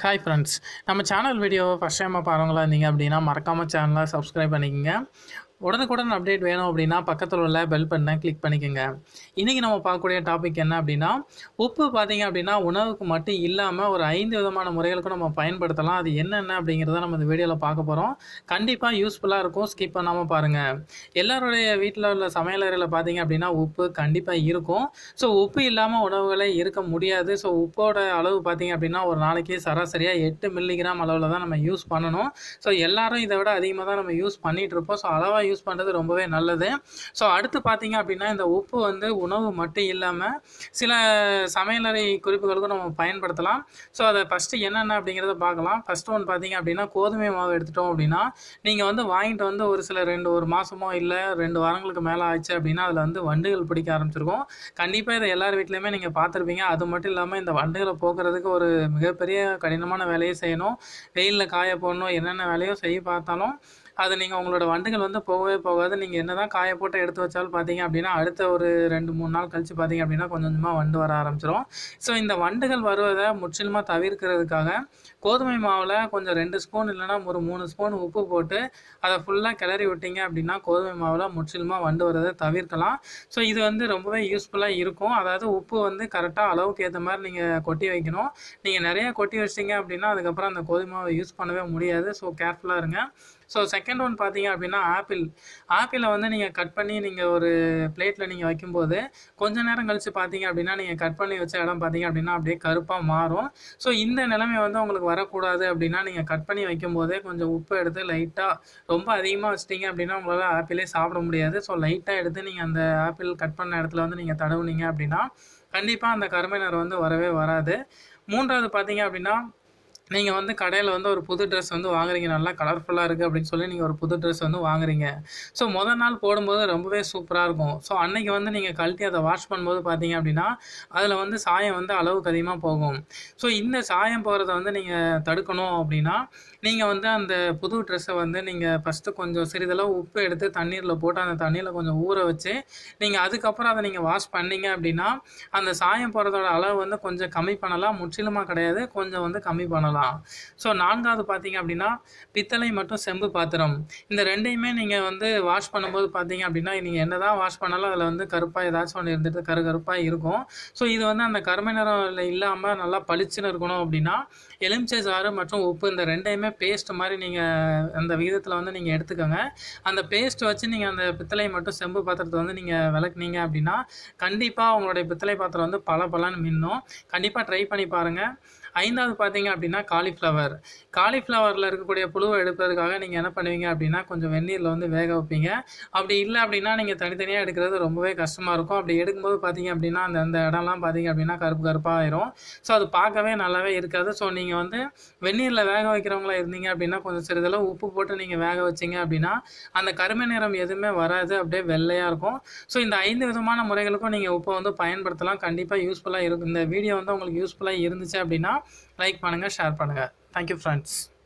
Hi friends, நம்ம channel வீடியோவை first டைமாக பாருங்களா இருந்தீங்க அப்படின்னா மறக்காமல் சேனலை சப்ஸ்கிரைப் பண்ணிக்கோங்க. உடனுக்குடன் அப்டேட் வேணும் அப்படின்னா பக்கத்தில் உள்ள பெல் பட்டனை கிளிக் பண்ணிக்கோங்க. இன்றைக்கி நம்ம பார்க்கக்கூடிய டாபிக் என்ன அப்படின்னா, உப்பு பார்த்திங்க அப்படின்னா உணவுக்கு மட்டும் இல்லாமல் ஒரு 5 விதமான முறைகளுக்கும் நம்ம பயன்படுத்தலாம். அது என்னென்ன அப்படிங்கிறத நம்ம இந்த வீடியோவில் பார்க்க போகிறோம். கண்டிப்பாக யூஸ்ஃபுல்லாக இருக்கும், ஸ்கிப் பண்ணாமல் பாருங்கள். எல்லாருடைய வீட்டில் உள்ள சமையலறையில் பார்த்திங்க அப்படின்னா உப்பு கண்டிப்பாக இருக்கும். ஸோ உப்பு இல்லாமல் உணவுகளே இருக்க முடியாது. ஸோ உப்போட அளவு பார்த்திங்க அப்படின்னா ஒரு நாளைக்கு சராசரியாக 8 மில்லிகிராம் அளவில் தான் நம்ம யூஸ் பண்ணணும். ஸோ எல்லாரும் இதை விட அதிகமாக தான் நம்ம யூஸ் பண்ணிகிட்டு இருப்போம். ஸோ அளவாக யூஸ் பண்ணுறது ரொம்பவே நல்லது. ஸோ அடுத்து பார்த்தீங்க அப்படின்னா இந்த உப்பு வந்து உணவு மட்டும் இல்லாமல் சில சமையலறை குறிப்புகளுக்கும் நம்ம பயன்படுத்தலாம். ஸோ அதை ஃபஸ்ட்டு என்னென்ன அப்படிங்கிறத பார்க்கலாம். ஃபஸ்ட்டு ஒன்று பார்த்தீங்க அப்படின்னா கோதுமை மாவு எடுத்துட்டோம் அப்படின்னா நீங்கள் வந்து வாங்கிட்டு வந்து ஒரு மாதமோ இல்லை 2 வாரங்களுக்கு மேலே ஆச்சு அப்படின்னா அதில் வந்து வண்டுகள் பிடிக்க ஆரம்பிச்சிருக்கும். கண்டிப்பாக இதை எல்லார் வீட்லையுமே நீங்கள் பார்த்துருப்பீங்க. அது மட்டும் இல்லாமல் இந்த வண்டுகளை போக்குறதுக்கு ஒரு மிகப்பெரிய கடினமான வேலையை செய்யணும். வெயிலில் காய போடணும், என்னென்ன வேலையோ செய்ய பார்த்தாலும் அது நீங்கள் உங்களோட வண்டுகள் வந்து போகவே போகாது. நீங்கள் என்ன தான் காய போட்டு எடுத்து வச்சாலும் பார்த்தீங்க அப்படின்னா அடுத்த ஒரு 2-3 நாள் கழித்து பார்த்தீங்க அப்படின்னா கொஞ்சம் கொஞ்சமாக வண்டு வர ஆரம்பிச்சிடும். ஸோ இந்த வண்டுகள் வருவதை முற்றிலுமாக தவிர்க்கிறதுக்காக கோதுமை மாவில் கொஞ்சம் 2 ஸ்பூன் இல்லைனா ஒரு 3 ஸ்பூன் உப்பு போட்டு அதை ஃபுல்லாக கிளறி விட்டீங்க அப்படின்னா கோதுமை மாவில் முற்றிலுமாக வண்டு வரதை தவிர்க்கலாம். ஸோ இது வந்து ரொம்பவே யூஸ்ஃபுல்லாக இருக்கும். அதாவது உப்பு வந்து கரெக்டாக அளவுக்கு ஏற்ற மாதிரி நீங்கள் கொட்டி வைக்கணும். நீங்கள் நிறைய கொட்டி வச்சிட்டிங்க அப்படின்னா அதுக்கப்புறம் அந்த கோதுமை மாவை யூஸ் பண்ணவே முடியாது. ஸோ கேர்ஃபுல்லாக இருங்க. ஸோ செகண்ட் ஒன் பார்த்தீங்க அப்படின்னா ஆப்பிளை வந்து நீங்கள் கட் பண்ணி நீங்கள் ஒரு பிளேட்டில் நீங்கள் வைக்கும்போது கொஞ்சம் நேரம் கழித்து பார்த்தீங்க அப்படின்னா நீங்கள் கட் பண்ணி வச்ச இடம் பார்த்தீங்க அப்படின்னா அப்படியே கருப்பாக மாறும். ஸோ இந்த நிலைமை வந்து உங்களுக்கு வரக்கூடாது அப்படின்னா நீங்கள் கட் பண்ணி வைக்கும்போதே கொஞ்சம் உப்பு எடுத்து லைட்டாக, ரொம்ப அதிகமாக வச்சிட்டிங்க அப்படின்னா உங்களால் ஆப்பிளே சாப்பிட முடியாது. ஸோ லைட்டாக எடுத்து நீங்கள் அந்த ஆப்பிள் கட் பண்ண இடத்துல வந்து நீங்கள் தடவுனீங்க அப்படின்னா கண்டிப்பாக அந்த கருமை நிறம் வந்து வரவே வராது. மூன்றாவது பார்த்தீங்க அப்படின்னா நீங்கள் வந்து கடையில் வந்து ஒரு புது ட்ரெஸ் வந்து வாங்குறீங்க, நல்லா கலர்ஃபுல்லாக இருக்குது அப்படின்னு சொல்லி நீங்கள் ஒரு புது ட்ரெஸ் வந்து வாங்குறீங்க. ஸோ முதல் நாள் போடும்போது ரொம்பவே சூப்பராக இருக்கும். ஸோ அன்றைக்கி வந்து நீங்கள் கழட்டி அதை வாஷ் பண்ணும்போது பார்த்தீங்க அப்படின்னா அதில் வந்து சாயம் வந்து அளவுக்கு அதிகமாக போகும். ஸோ இந்த சாயம் போகிறத வந்து நீங்கள் தடுக்கணும் அப்படின்னா நீங்கள் வந்து அந்த புது ட்ரெஸ்ஸை வந்து நீங்கள் ஃபஸ்ட்டு கொஞ்சம் சிறிதளவு உப்பு எடுத்து தண்ணீரில் போட்டு அந்த தண்ணியில் கொஞ்சம் ஊற வச்சு நீங்கள் அதுக்கப்புறம் அதை நீங்கள் வாஷ் பண்ணீங்க அப்படின்னா அந்த சாயம் போகிறதோட அளவு வந்து கொஞ்சம் கம்மி பண்ணலாம். முற்றிலுமாக கிடையாது, கொஞ்சம் வந்து கம்மி பண்ணலாம். ஸோ நான்காவது பார்த்தீங்க அப்படின்னா பித்தளை மற்றும் செம்பு பாத்திரம், இந்த ரெண்டையுமே நீங்கள் வந்து வாஷ் பண்ணும்போது பார்த்தீங்க அப்படின்னா நீங்கள் என்ன தான் வாஷ் பண்ணாலும் அதில் வந்து கருப்பாக ஏதாச்சும் ஒன்று இருந்துட்டு கருப்பாக இருக்கும். ஸோ இது வந்து அந்த கருமை நிறம் இல்லாமல் நல்லா பளிச்சுன்னு இருக்கணும் அப்படின்னா எலுமிச்சை சாறு மற்றும் உப்பு இந்த ரெண்டையுமே பேஸ்ட் மாதிரி நீங்கள் அந்த விகிதத்தில் வந்து நீங்கள் எடுத்துக்கோங்க. அந்த பேஸ்ட் வச்சு நீங்கள் அந்த பித்தளை மற்றும் செம்பு பாத்திரத்தை வந்து நீங்கள் விளக்குனீங்க அப்படின்னா கண்டிப்பாக உங்களுடைய பித்தளை பாத்திரம் வந்து பளபளன்னு மின்னும். கண்டிப்பாக ட்ரை பண்ணி பாருங்கள். ஐந்தாவது பார்த்தீங்க அப்படின்னா காலிஃப்ளவரில் இருக்கக்கூடிய புழுவை எடுப்பதற்காக நீங்கள் என்ன பண்ணுவீங்க அப்படின்னா கொஞ்சம் வெந்நீரில் வந்து வேக வைப்பீங்க. அப்படி இல்லை அப்படின்னா நீங்கள் தனித்தனியாக எடுக்கிறது ரொம்பவே கஷ்டமாக இருக்கும். அப்படி எடுக்கும்போது பார்த்தீங்க அப்படின்னா அந்த இடம்லாம் பார்த்தீங்க அப்படின்னா கருப்பாக ஆயிரும். ஸோ அது பார்க்கவே நல்லாவே இருக்காது. ஸோ நீங்கள் வந்து வெந்நீரில் வேக வைக்கிறவங்களா இருந்தீங்க அப்படின்னா கொஞ்சம் சிறிதளவு உப்பு போட்டு நீங்கள் வேக வச்சிங்க அப்படின்னா அந்த கருமை நிறம் எதுவுமே வராது, அப்படியே வெள்ளையாக இருக்கும். ஸோ இந்த 5 விதமான முறைகளுக்கும் நீங்கள் உப்பை வந்து பயன்படுத்தலாம். கண்டிப்பாக யூஸ்ஃபுல்லாக இருக்கும். இந்த வீடியோ வந்து உங்களுக்கு யூஸ்ஃபுல்லாக இருந்துச்சு அப்படின்னா லைக் பண்ணுங்கள், ஷேர் பண்ணுங்கள். Thank you friends.